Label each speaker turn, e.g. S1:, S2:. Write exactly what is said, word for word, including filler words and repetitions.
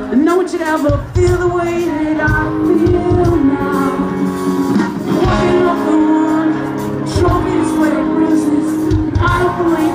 S1: And no one should ever feel the way that I feel now. Walking off the one, trophy, sweat, bruises. I don't believe